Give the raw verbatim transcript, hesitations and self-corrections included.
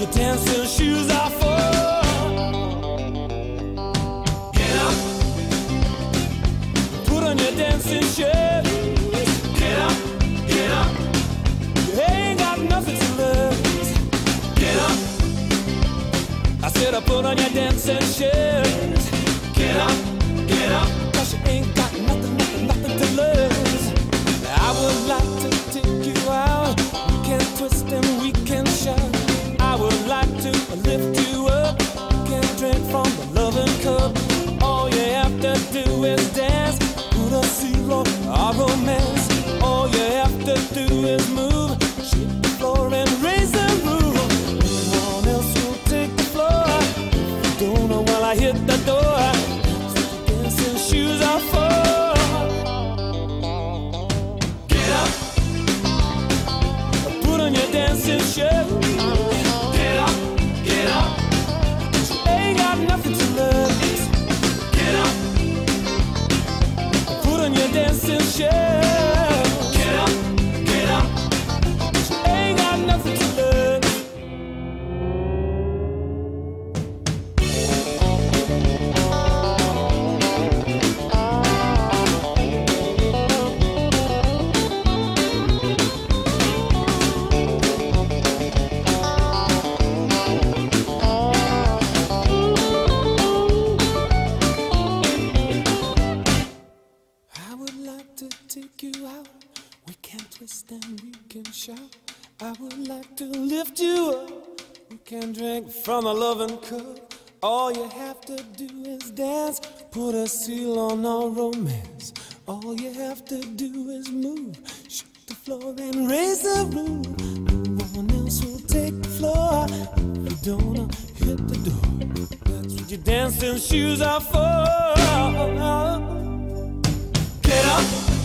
your dancing shoes off for? Get up, put on your dancing shoes. Get up, get up, you ain't got nothing to lose. Get up, I said I put on your dancing shoes. Get up, get up, 'cause you ain't got nothing, nothing, nothing to lose. I would like to take you out, we can twist and we can shout. I would like to lift you up, we can drink from the loving cup. All you have to do is dance, put a seal on our romance. All you have to do is move, shake the floor and raise the roof. Anyone else will take the floor. If you don't know while I hit the door, dancing shoes are for. Get up, put on your dancing shoes. Get up, get up, you ain't got nothing to lose. Get up, put on your dancing shoes. Get up, get up, you ain't got nothing to lose. I would like to take you out, we can twist and we can shout. I would like to lift you up, we can drink from a loving cup. All you have to do is dance, put a seal on our romance. All you have to do is move, shake the floor and raise the roof. No one else will take the floor. If you don't, hit the door. That's what your dancing shoes are for. Get up,